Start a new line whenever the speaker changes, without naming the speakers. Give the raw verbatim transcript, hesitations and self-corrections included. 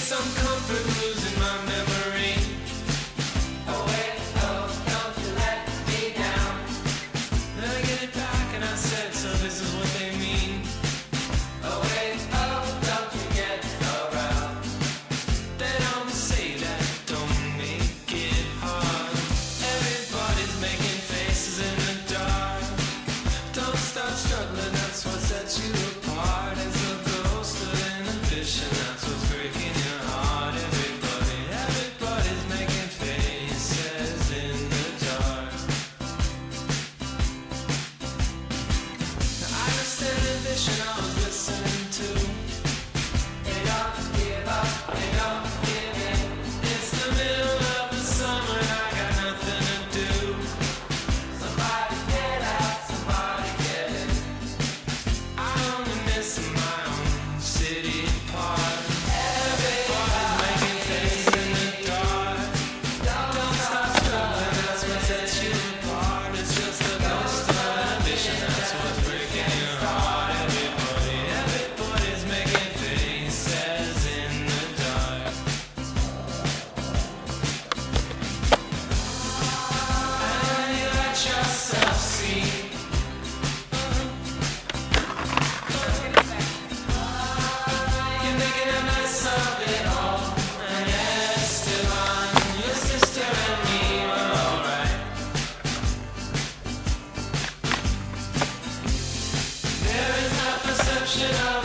some comfort losing my memory. Oh wait, oh, don't you let me down. Then I get it back and I said, so this is what they mean. Oh wait, oh, don't you get around. They don't say that, don't make it hard. Everybody's making faces in the dark. Don't stop struggling, that's what sets you apart. It's the ghost of inhibition, that's what's breaking your heart. Everybody, everybody's making faces in the dark. Now I just inhibition I was listening to. They don't give up, they don't give in. It's the middle of the summer and I got nothing to do. Somebody get out, somebody get in. I'm only missing my own city part. Everybody's making faces in the dark. Don't stop struggling, that's what sets you apart. It's just a ghost of ambition, that's what's breaking your heart. Everybody, everybody's making faces in the dark. And you let yourself see. You're making a mess of it all. And Esteban, your sister and me were alright. There is no perception of